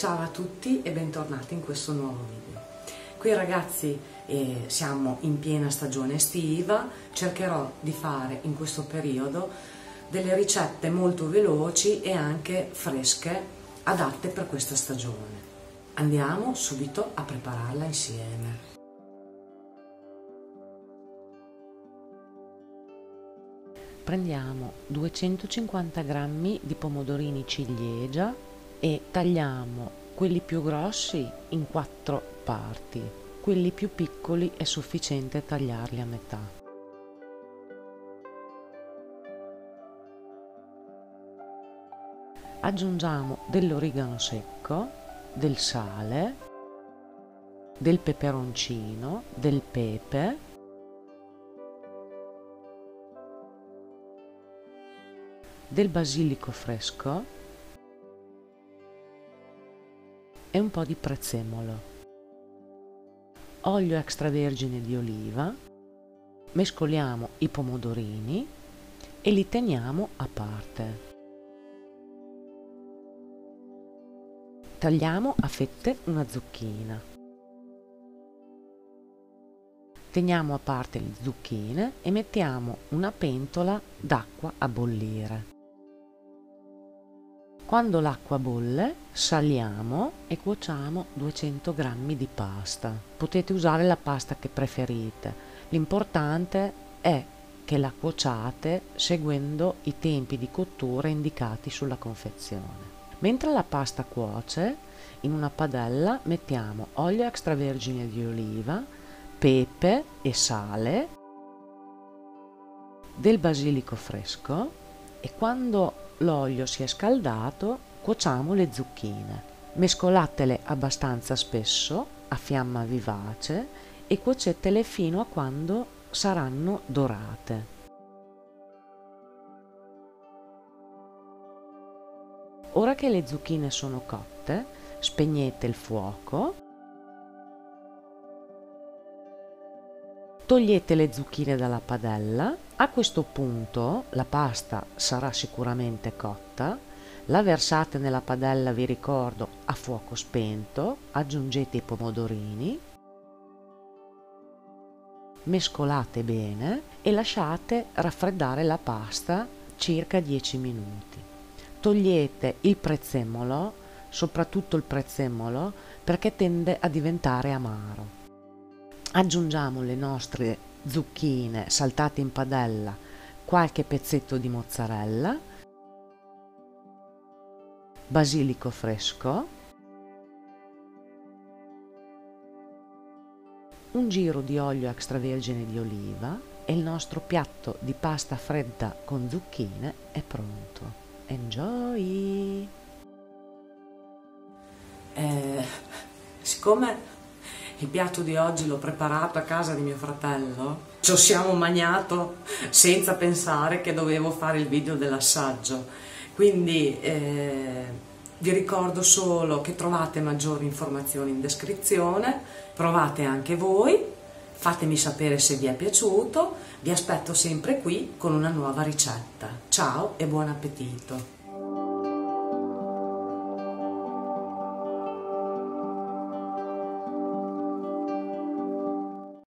Ciao a tutti e bentornati in questo nuovo video. Qui ragazzi siamo in piena stagione estiva, cercherò di fare in questo periodo delle ricette molto veloci e anche fresche, adatte per questa stagione. Andiamo subito a prepararla insieme. Prendiamo 250 g di pomodorini ciliegia e tagliamo quelli più grossi in 4 parti, quelli più piccoli è sufficiente tagliarli a metà. Aggiungiamo dell'origano secco, del sale, del peperoncino, del pepe, del basilico fresco e un po' di prezzemolo, olio extravergine di oliva, mescoliamo i pomodorini e li teniamo a parte. Tagliamo a fette una zucchina. Teniamo a parte le zucchine e mettiamo una pentola d'acqua a bollire. Quando l'acqua bolle, saliamo e cuociamo 200 g di pasta. Potete usare la pasta che preferite. L'importante è che la cuociate seguendo i tempi di cottura indicati sulla confezione. Mentre la pasta cuoce, in una padella mettiamo olio extravergine di oliva, pepe e sale, del basilico fresco e quando l'olio si è scaldato cuociamo le zucchine. Mescolatele abbastanza spesso a fiamma vivace e cuocetele fino a quando saranno dorate. Ora che le zucchine sono cotte, spegnete il fuoco, togliete le zucchine dalla padella. A questo punto la pasta sarà sicuramente cotta, la versate nella padella, vi ricordo, a fuoco spento, aggiungete i pomodorini, mescolate bene e lasciate raffreddare la pasta circa 10 minuti. Togliete il prezzemolo, soprattutto il prezzemolo, perché tende a diventare amaro. Aggiungiamo le nostre zucchine saltate in padella, qualche pezzetto di mozzarella, basilico fresco, un giro di olio extravergine di oliva e il nostro piatto di pasta fredda con zucchine è pronto. Enjoy! Siccome il piatto di oggi l'ho preparato a casa di mio fratello, ci siamo magnato senza pensare che dovevo fare il video dell'assaggio, quindi vi ricordo solo che trovate maggiori informazioni in descrizione, provate anche voi, fatemi sapere se vi è piaciuto, vi aspetto sempre qui con una nuova ricetta. Ciao e buon appetito!